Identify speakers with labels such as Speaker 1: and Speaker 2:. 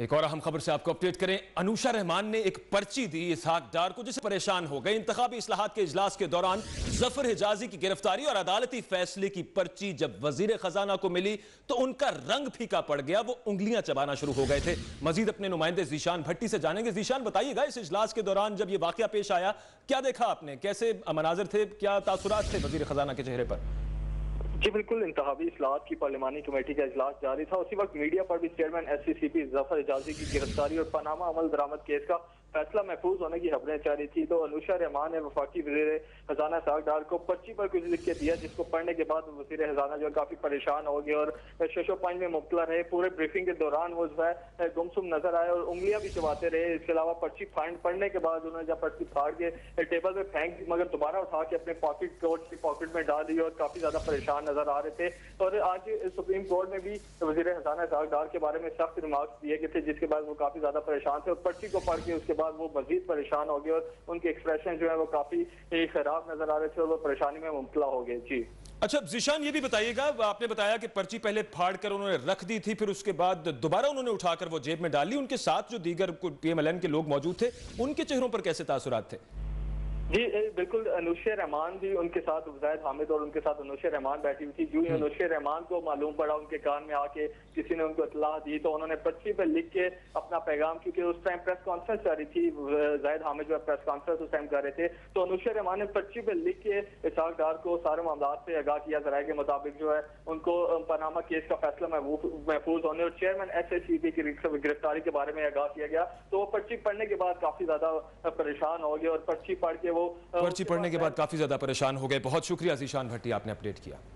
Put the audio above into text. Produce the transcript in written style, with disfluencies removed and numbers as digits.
Speaker 1: एक और अहम खबर से आपको अपडेट करें। अनुशा रहमान ने एक पर्ची दी इसहाक डार को, जिससे परेशान हो गए। इंतखाबी इस्लाहात के इजलास के दौरान जफर हिजाजी की गिरफ्तारी और अदालती फैसले की पर्ची जब वजीर खजाना को मिली तो उनका रंग फीका पड़ गया, वो उंगलियां चबाना शुरू हो गए थे। मजीद अपने नुमाइंदे जीशान भट्टी से जानेंगे। जीशान, बताइएगा इस इजलास के दौरान जब यह वाकया पेश आया, क्या देखा आपने, कैसे मनाजिर थे, क्या तासुरात थे वजीर खजाना के चेहरे पर?
Speaker 2: जी बिल्कुल, इंतखाबी इस्लाहात की पार्लिमानी कमेटी का इजलास जारी था। उसी वक्त मीडिया पर भी चेयरमैन SCCP जफर हिजाजी की गिरफ्तारी और पनामा अमल दरामद केस का फैसला महफूज होने की खबरें जारी थी। तो अनुशा रहमान ने वफाकी वज़ीर खजाना इसहाक डार को पर्ची पर कुछ लिख के दिया, जिसको पढ़ने के बाद वज़ीर खजाना जो है काफी परेशान हो गए और शशोपंज में मुब्तला रहे। पूरे ब्रीफिंग के दौरान वो जो है गुमसुम नजर आए और उंगलियां भी चबाते रहे। इसके अलावा पर्ची पढ़ने के बाद उन्होंने जब पर्ची फाड़ के टेबल पे फेंक दी, मगर दोबारा उठा के अपने कोट की पॉकेट में डाल दी और काफी ज्यादा परेशान नजर आ रहे थे। और आज सुप्रीम कोर्ट में भी वज़ीर खजाना इसहाक डार के बारे में सख्त रिमार्क्स दिए गए थे, जिसके बाद वो काफी ज्यादा परेशान थे और पर्ची को पढ़ के उसके बाद वो मजीद परेशान हो गए और उनके एक्सप्रेशन जो है वो काफी खराब नजर आ रहे थे और वो परेशानी में मुब्तला हो गए। जी
Speaker 1: अच्छा जीशान, ये भी बताइएगा, आपने बताया कि पर्ची पहले फाड़ कर उन्होंने रख दी थी, फिर उसके बाद दोबारा उन्होंने उठाकर वो जेब में डाली। उनके साथ जो दीगर PMLN के लोग मौजूद थे, उनके चेहरों पर कैसे तासुरात थे?
Speaker 2: जी बिल्कुल, अनुशा रहमान भी उनके साथ, उबैद हामिद और उनके साथ अनुशा रहमान बैठी हुई थी। जो ही अनुशा रहमान को मालूम पड़ा, उनके कान में आके किसी ने उनको इत्तला दी, तो उन्होंने पर्ची पर लिख के अपना पैगाम, क्योंकि उस टाइम प्रेस कॉन्फ्रेंस जारी थी, उबैद हामिद जो प्रेस कॉन्फ्रेंस उस टाइम कर रहे थे, तो अनुशा रहमान ने पर्ची पर लिख के इसहाक डार को सारे मामला से आगाह किया। जराये के मुताबिक जो है उनको पनामा केस का फैसला महफूज होने और चेयरमैन SCCP की गिरफ्तारी के बारे में आगाह किया गया। तो वो पर्ची पढ़ने के बाद काफी ज्यादा परेशान हो गए और पर्ची पढ़ के वो
Speaker 1: पर्ची पढ़ने के बाद काफी ज्यादा परेशान हो गए। बहुत शुक्रिया जीशान भट्टी, आपने अपडेट किया।